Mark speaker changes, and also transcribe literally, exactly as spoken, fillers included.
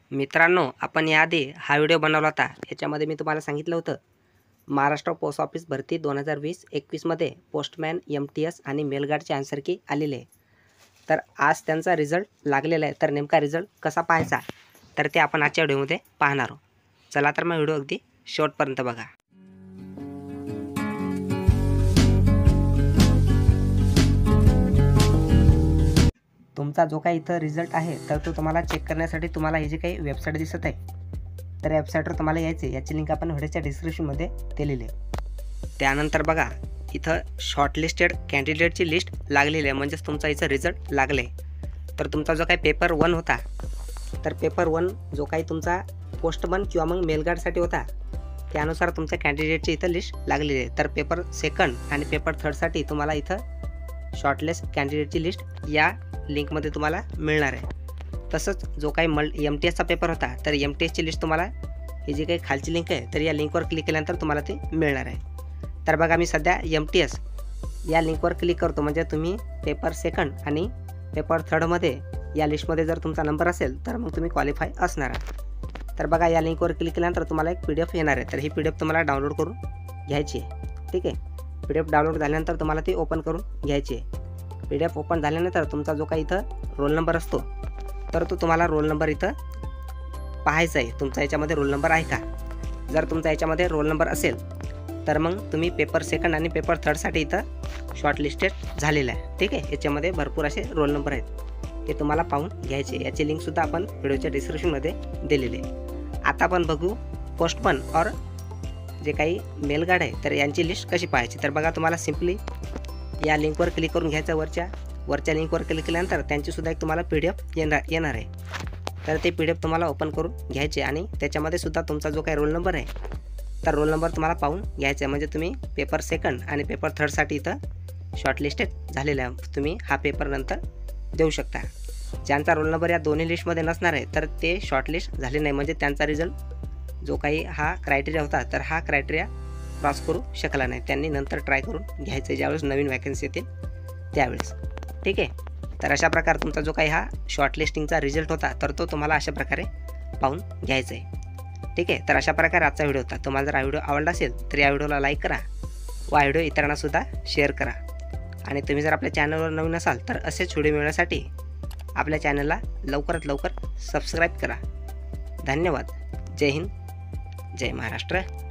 Speaker 1: मित्रांनो, आपण याआधी हा व्हिडिओ बनवला होता. याच्यामध्ये मी तुम्हाला सांगितलं होतं महाराष्ट्र पोस्ट ऑफिस भरती दोन हजार वीस एकवीसमध्ये पोस्टमॅन, एम टी एस आणि मेलगार्डचे आन्सर की आलेले आहे. तर आज त्यांचा रिझल्ट लागलेला आहे. तर नेमका रिझल्ट कसा पाहायचा तर ते आपण आजच्या व्हिडिओमध्ये पाहणार आहोत. चला तर मग व्हिडिओ अगदी शेवटपर्यंत बघा. तुमचा जो काही इथं रिझल्ट आहे तर तो तुम्हाला चेक करण्यासाठी तुम्हाला हे जे काही वेबसाईट दिसत आहे तर या वेबसाईटवर तुम्हाला यायचे. याची लिंक आपण व्हिडिओच्या डिस्क्रिप्शनमध्ये दिलेली आहे. त्यानंतर बघा इथं शॉर्टलिस्टेड कॅन्डिडेटची लिस्ट लागलेली आहे, म्हणजेच तुमचा इथं रिझल्ट लागले. तर तुमचा जो काही पेपर वन होता तर पेपर वन जो काही तुमचा पोस्टमन किंवा मग मेलगार्डसाठी होता त्यानुसार तुमच्या कॅन्डिडेटची इथं लिस्ट लागलेली आहे. तर पेपर सेकंड आणि पेपर थर्डसाठी तुम्हाला इथं शॉर्टलिस्ट कॅन्डिडेटची लिस्ट या लिंकमध्ये तुम्हाला मिळणार आहे. तसंच जो काही मल एम टी एसचा पेपर होता तर एम टी एसची लिस्ट तुम्हाला ही जी काही खालची लिंक आहे तर या लिंकवर क्लिक केल्यानंतर तुम्हाला ते मिळणार आहे. तर बघा मी सध्या एम टी एस या लिंकवर क्लिक करतो, म्हणजे तुम्ही पेपर सेकंड आणि पेपर थर्डमध्ये या लिस्टमध्ये जर तुमचा नंबर असेल तर मग तुम्ही क्वालिफाय असणार आहे. तर बघा या लिंकवर क्लिक केल्यानंतर तुम्हाला एक पी डी एफ येणार आहे. तर ही पी डी एफ तुम्हाला डाउनलोड करून घ्यायची आहे. ठीक आहे, पी डी एफ डाउनलोड झाल्यानंतर तुम्हाला ती ओपन करून घ्यायची आहे. पी डी एफ ओपन झाल्यानंतर तुमचा जो काही इथं रोल नंबर असतो तर तो तुम्हाला रोल नंबर इथं पाहायचा आहे. तुमचा याच्यामध्ये रोल नंबर आहे का? जर तुमचा याच्यामध्ये रोल नंबर असेल तर मग तुम्ही पेपर सेकंड आणि पेपर थर्डसाठी इथं शॉर्टलिस्टेड झालेला आहे. ठीक आहे, याच्यामध्ये भरपूर असे रोल नंबर आहेत, ते तुम्हाला पाहून घ्यायचे. याची लिंकसुद्धा आपण व्हिडिओच्या डिस्क्रिप्शनमध्ये दिलेली आहे. आता आपण बघू पोस्टमन और जे काही मेलगार्ड आहे तर यांची लिस्ट कशी पाहायची. तर बघा तुम्हाला सिम्पली या लिंकवर क्लिक करून घ्यायचं. वरच्या वरच्या लिंकवर क्लिक केल्यानंतर त्यांचीसुद्धा एक तुम्हाला पी डी एफ येणार येणार आहे. तर ते पी डी एफ तुम्हाला ओपन करून घ्यायचे आणि त्याच्यामध्ये सुद्धा तुमचा जो काही रोल नंबर आहे तर रोल नंबर तुम्हाला पाहून घ्यायचा आहे. म्हणजे तुम्ही पेपर सेकंड आणि पेपर थर्डसाठी इथं शॉर्टलिस्टेड झालेला आहे. तुम्ही हा पेपर नंतर देऊ शकता. ज्यांचा रोल नंबर या दोन्ही लिस्टमध्ये नसणार आहे तर ते शॉर्टलिस्ट झाले नाही, म्हणजे त्यांचा रिझल्ट जो काही हा क्रायटेरिया होता तर हा क्रायटेरिया क्रॉस करू शकला नाही. त्यांनी नंतर ट्राय करून घ्यायचं ज्यावेळेस नवीन वॅकन्सी येतील त्यावेळेस. ठीक आहे, तर अशा प्रकारे तुमचा जो काही हा शॉर्टलिस्टिंगचा रिझल्ट होता तर तो तुम्हाला अशा प्रकारे पाहून घ्यायचा आहे. ठीक आहे, तर अशा प्रकारे आजचा व्हिडिओ होता. तुम्हाला जर हा व्हिडिओ आवडला असेल तर या व्हिडिओला लाईक करा व हा व्हिडिओ इतरांनासुद्धा शेअर करा. आणि तुम्ही जर आपल्या चॅनलवर नवीन असाल तर असेच व्हिडिओ मिळण्यासाठी आपल्या चॅनलला लवकरात लवकर सबस्क्राईब करा. धन्यवाद. जय हिंद, जय महाराष्ट्र.